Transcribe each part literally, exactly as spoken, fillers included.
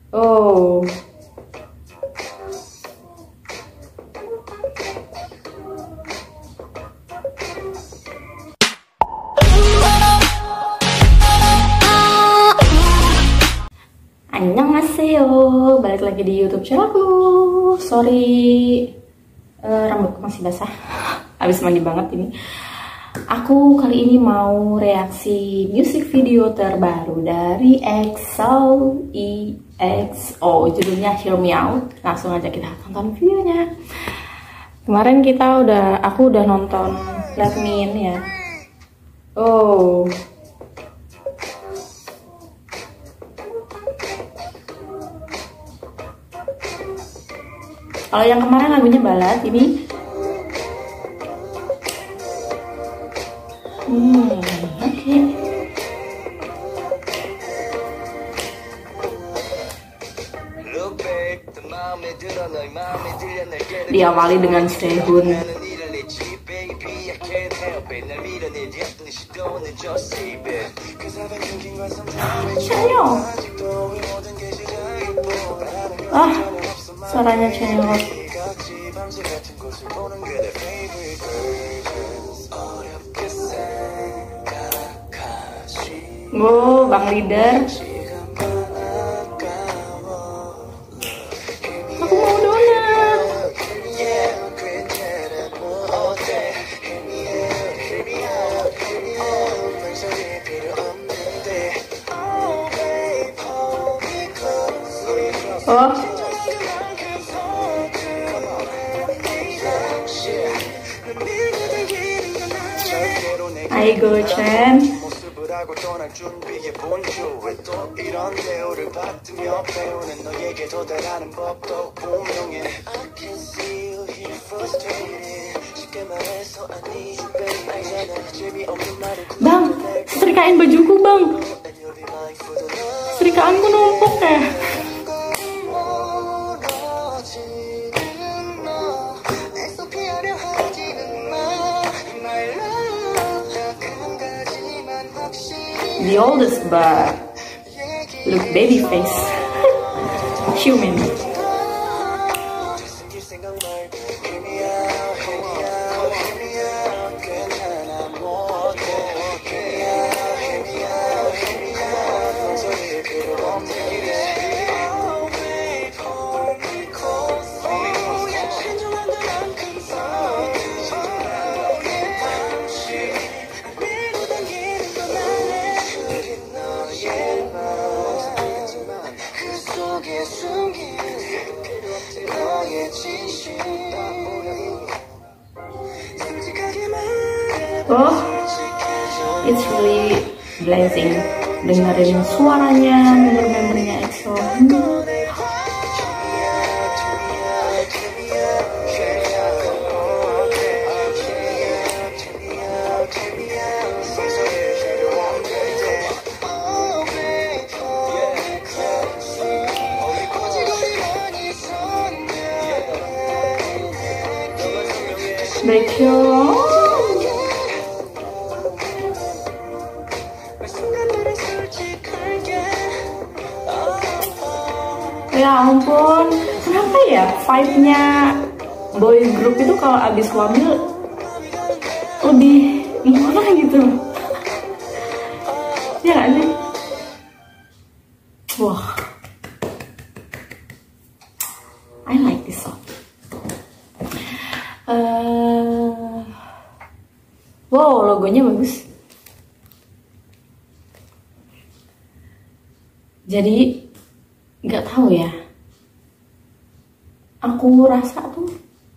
Oh. Annyeonghaseyo, balik lagi di YouTube channelku. Sorry, uh, rambutku masih basah. Habis mandi banget ini. Aku kali ini mau reaksi music video terbaru dari EXO. E X O, judulnya Hear Me Out. Langsung aja kita tonton videonya. Kemarin kita udah, aku udah nonton Let Me In ya. Oh. Kalau yang kemarin lagunya balad, ini hmm, oke. Okay. Diawali dengan Sehun. Chanyeol. Ah, suaranya Chanyeol. Wow, Bang Leader. Aku mau donat. Oh. 아이고 참. Bang, setrikain bajuku bang. Setrikaanku numpuk ya. The oldest but look baby face. Human. Oh, it's really blazing. Dengerin suaranya member-membernya EXO. Hmm. Baekhyun. Ya ampun, kenapa ya vibe-nya boy group itu kalau abis wamil lebih gimana gitu? Ya gak sih? Wah, I like this song. Uh, wow, logonya bagus. Jadi nggak tahu ya, aku rasa tuh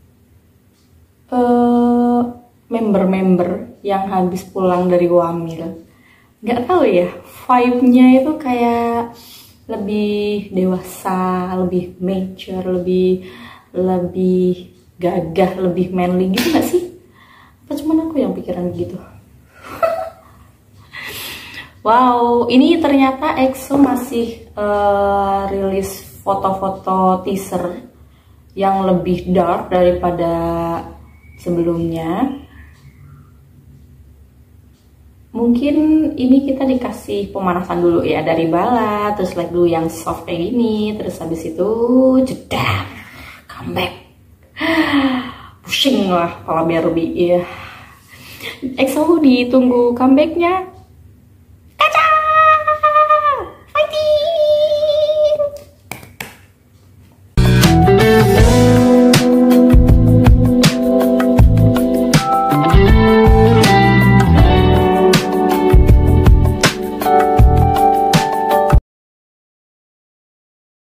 member-member uh, yang habis pulang dari wamil, nggak tahu ya, vibe-nya itu kayak lebih dewasa, lebih mature, lebih lebih gagah, lebih manly gitu nggak sih? Apa cuman aku yang pikiran gitu? Wow, ini ternyata EXO masih uh, rilis foto-foto teaser yang lebih dark daripada sebelumnya. mungkin ini kita dikasih pemanasan dulu ya dari bala, terus like dulu yang soft kayak gini, terus habis itu jeda, comeback, pusing lah kalau biar Ruby ya. E X O ditunggu comebacknya.